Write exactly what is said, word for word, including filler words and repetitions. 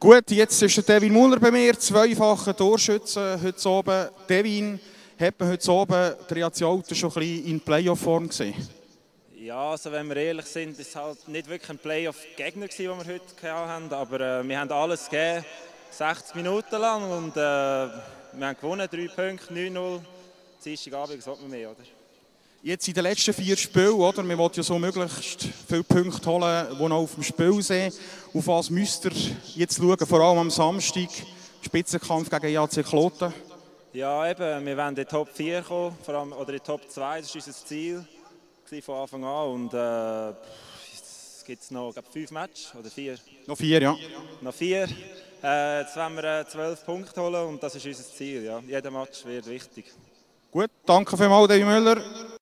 Gut, jetzt ist der Devin Muller bei mir, zweifacher Torschütze heute oben. Devin, hat man heute oben die Reazio Alto schon ein bisschen in Playoff-Form gesehen? Ja, also wenn wir ehrlich sind, ist es halt nicht wirklich ein Playoff-Gegner, den wir heute hatten, aber äh, wir haben alles gegeben, sechzig Minuten lang, und äh, wir haben gewonnen, drei Punkte, neun null. Dienstagabend, was will man mehr, oder? Jetzt in den letzten vier Spielen, oder? Man will ja so möglichst viele Punkte holen, die noch auf dem Spiel sind. Auf was müsst ihr jetzt schauen, vor allem am Samstag, Spitzenkampf gegen E A C Kloten? Ja, eben, wir wollen in die Top vier kommen, vor allem, oder in die Top zwei, das ist unser Ziel von Anfang an. Und äh, es gibt noch, glaube ich, fünf Matches, oder vier? Noch vier, ja. Noch vier. Äh, jetzt wollen wir äh, zwölf Punkte holen, und das ist unser Ziel. Ja. Jeder Match wird wichtig. Gut, danke vielmals, Devin Müller.